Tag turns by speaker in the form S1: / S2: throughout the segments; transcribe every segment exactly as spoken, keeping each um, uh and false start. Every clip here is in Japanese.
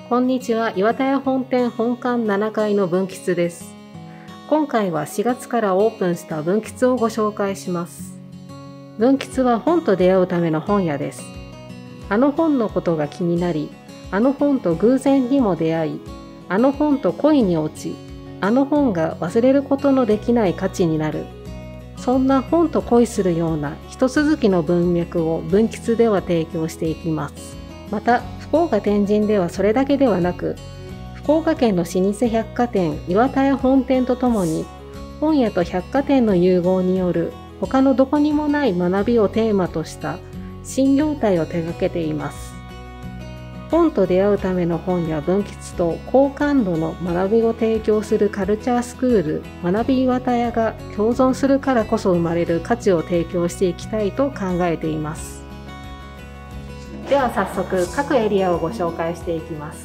S1: こんにちは。岩田屋本店本館ななかいの文吉です。今回はしがつからオープンした文吉をご紹介します。文吉は本と出会うための本屋です。あの本のことが気になり、あの本と偶然にも出会い、あの本と恋に落ち、あの本が忘れることのできない価値になる。そんな本と恋するような一続きの文脈を文吉では提供していきます。また、福岡天神ではそれだけではなく、福岡県の老舗百貨店岩田屋本店とともに、本屋と百貨店の融合による他のどこにもない学びをテーマとした新業態を手掛けています。本と出会うための本や文吉と高感度の学びを提供するカルチャースクール学び岩田屋が共存するからこそ生まれる価値を提供していきたいと考えています。では早速各エリアをご紹介していきます。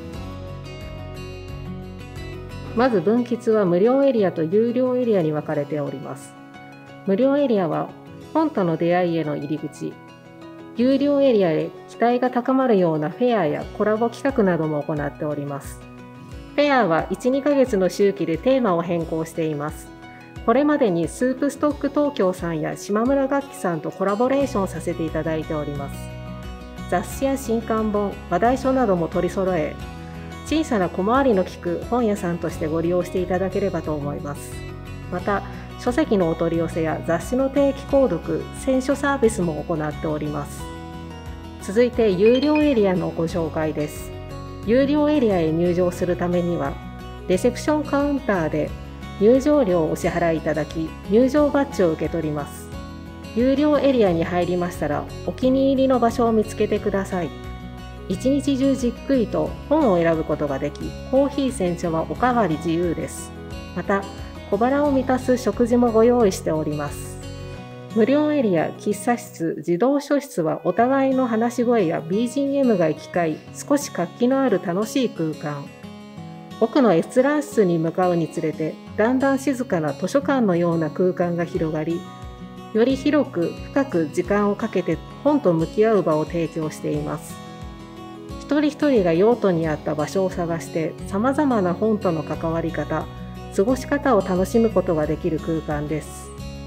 S1: まず文吉は無料エリアと有料エリアに分かれております。無料エリアは本との出会いへの入り口、有料エリアで期待が高まるようなフェアやコラボ企画なども行っております。フェアはいち、にかげつの周期でテーマを変更しています。これまでにスープストック東京さんや島村楽器さんとコラボレーションさせていただいております。雑誌や新刊本、話題書なども取り揃え、小さな小回りの利く本屋さんとしてご利用していただければと思います。また、書籍のお取り寄せや雑誌の定期購読、選書サービスも行っております。続いて有料エリアのご紹介です。有料エリアへ入場するためには、レセプションカウンターで入場料をお支払いいただき、入場バッジを受け取ります。有料エリアに入りましたら、お気に入りの場所を見つけてください。一日中じっくりと本を選ぶことができ、コーヒー選書はおかわり自由です。また、小腹を満たす食事もご用意しております。無料エリア、喫茶室、自動書室はお互いの話し声や ビージーエム が行き交い、少し活気のある楽しい空間。奥の閲覧室に向かうにつれて、だんだん静かな図書館のような空間が広がり、より広く深く時間をかけて本と向き合う場を提供しています。一人一人が用途に合った場所を探して、様々な本との関わり方、過ごし方を楽しむことができる空間です。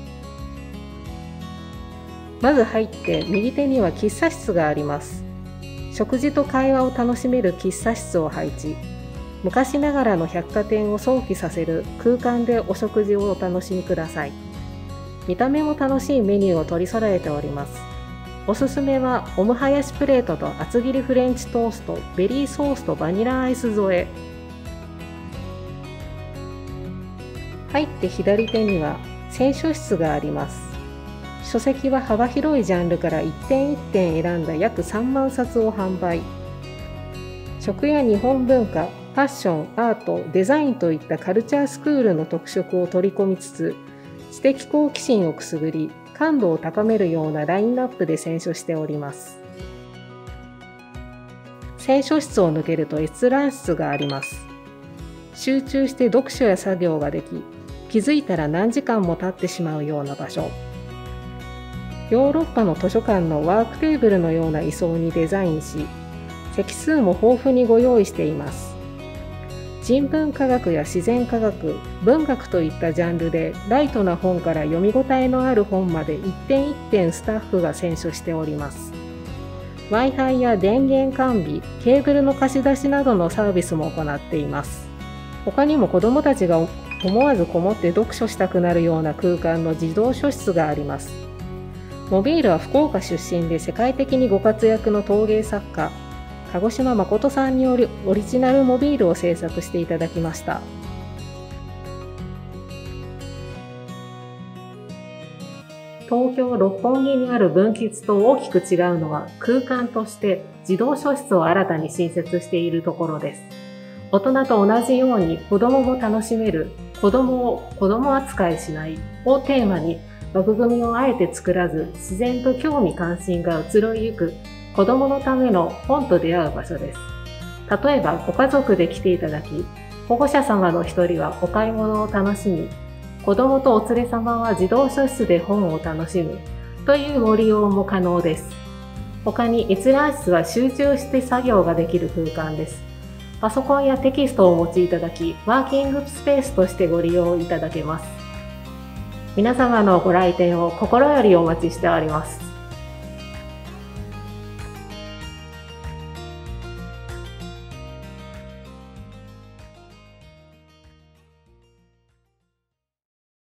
S1: まず入って右手には喫茶室があります。食事と会話を楽しめる喫茶室を配置。昔ながらの百貨店を想起させる空間でお食事をお楽しみください。見た目も楽しいメニューを取り揃えております。おすすめはオムハヤシプレートと厚切りフレンチトースト、ベリーソースとバニラアイス添え。入って左手には選書室があります。書籍は幅広いジャンルから一点一点選んだ約さんまんさつを販売。食や日本文化、ファッション、アート、デザインといったカルチャースクールの特色を取り込みつつ、知的好奇心をくすぐり、感度を高めるようなラインナップで選書しております。選書室を抜けると閲覧室があります。集中して読書や作業ができ、気づいたら何時間も経ってしまうような場所。ヨーロッパの図書館のワークテーブルのような位相にデザインし、席数も豊富にご用意しています。人文科学や自然科学、文学といったジャンルでライトな本から読み応えのある本まで一点一点スタッフが選書しております。Wi-Fi や電源完備、ケーブルの貸し出しなどのサービスも行っています。他にも子どもたちが思わずこもって読書したくなるような空間の児童書室があります。モビールは福岡出身で世界的にご活躍の陶芸作家、鹿児島誠さんによるオリジナルモビールを制作していただきました。東京六本木にある文吉と大きく違うのは、空間として児童書室を新たに新設しているところです。大人と同じように子供も楽しめる、子供を子供扱いしないをテーマに、枠組みをあえて作らず、自然と興味関心が移ろいゆく子供のための本と出会う場所です。例えばご家族で来ていただき、保護者様の一人はお買い物を楽しみ、子供とお連れ様は児童書室で本を楽しむというご利用も可能です。 他に閲覧室は集中して作業ができる空間です。パソコンやテキストをお持ちいただき、ワーキングスペースとしてご利用いただけます。皆様のご来店を心よりお待ちしております。